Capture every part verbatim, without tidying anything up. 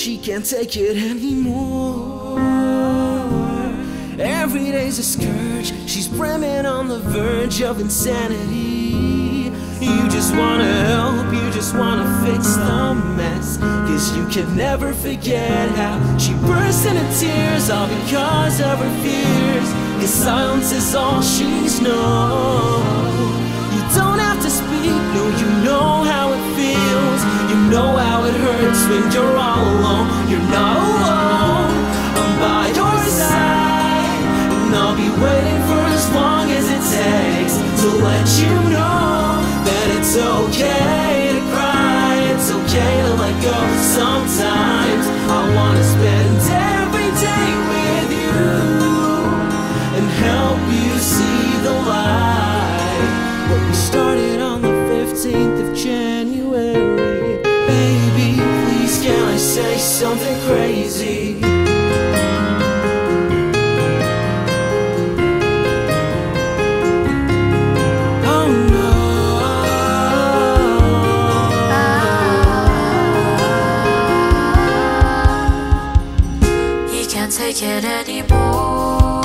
she can't take it anymore. Every day's a scourge, she's brimming on the verge of insanity. You just wanna help, you just wanna fix the mess, cause you can never forget how she burst into tears, all because of her fears. Cause silence is all she's known. You don't have to speak, no, you know how it feels. You know how it hurts when you're all alone. You're not alone, I'm by your side, and I'll be waiting for as long as it takes to let you know that it's okay to cry, it's okay to let go. Sometimes I wanna spend every day with you and help you see the light. What we started on the fifteenth of January. Baby, please can I say something crazy? Oh no. He can't take it anymore.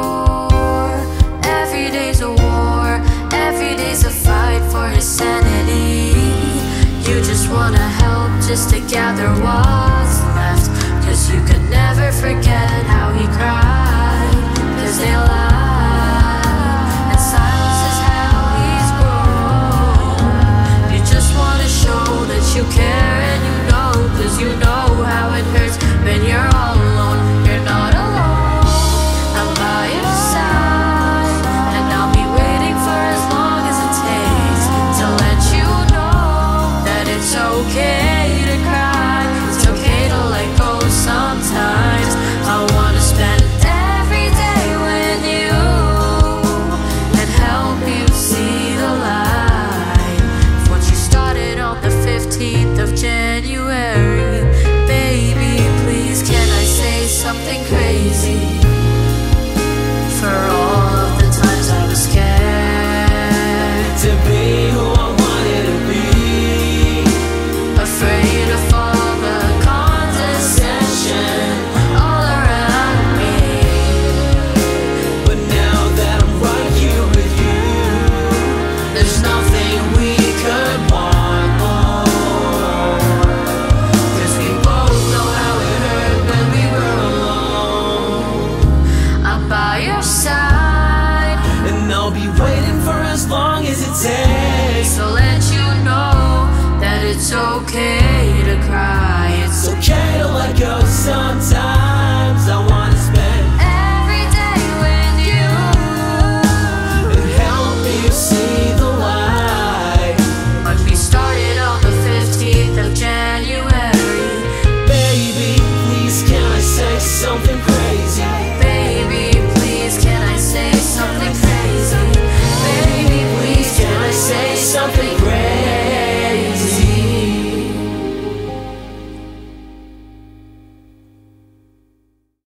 Every day's a war, every day's a fight for his sanity. You just wanna help just to gather what's left, cause you could never forget how he cried. Cause they lie, and silence is how he's grown. You just wanna show that you care